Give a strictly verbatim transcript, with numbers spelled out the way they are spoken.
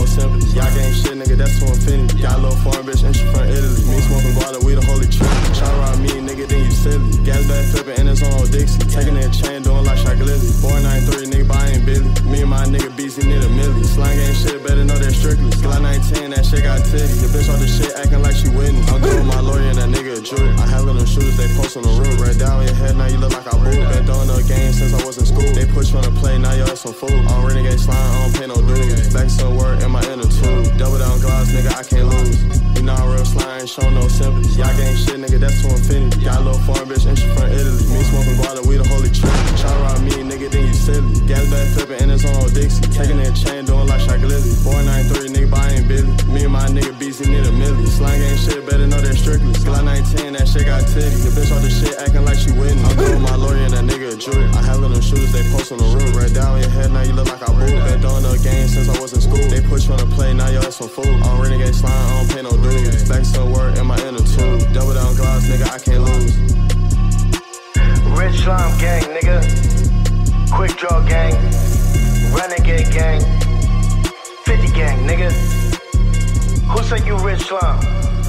no sympathy. Y'all gang shit, nigga, that's to infinity. Got a little foreign bitch and she from Italy. Me smoking guava, we the holy trinity. Try to rob me, nigga, then you silly. Gas bag flipping in his own Dixie. Taking that chain, doing like Shakalili. four nine three, nigga, but I ain't Billy. Me and my nigga B Z need a milli. Slang gang shit, better know that strictly. Slide nineteen, that shit got titties. The bitch off the shit acting like she with me. I'm good with my lawyer and that nigga a Jew. I handle them shooters, they post on the roof. Right down on your head, now you look like I boo. Been throwing up games since I was in school. They push you on the play, now your ass some fool. I don't renegade slime, I don't pay no dues. Back some word in my inner tube. Double down glass, nigga, I can't lose. You know I'm real slime, ain't show no sympathy. Y'all gang shit, nigga, that's to infinity. Got a little foreign bitch and she from Italy. Me smoking guava, we the holy trinity. Try to rob me, nigga, then you silly. Gas bag flipping in his own Dixie. Taking that chain, doing like Shakalili. four nine three, nigga, but I ain't Billy. Me and my nigga B Z need a milli. Slang gang shit, better know that strictly. Slide nineteen, that shit got titties. The bitch off the shit acting like she with me. I'm good with my lawyer and that nigga a Jew. I handle them shooters, they post on the roof. Right down on your head, now you look like I boo. Been throwing up games since I was in school. They push you on the play, now your ass some fool. I don't renegade slime, I don't pay no dues. Back some word in my inner tube. Double down glass, nigga, I can't lose. Rich slime gang, nigga. Quick draw gang. Renegade gang. fifty gang, nigga. Who said you rich slime?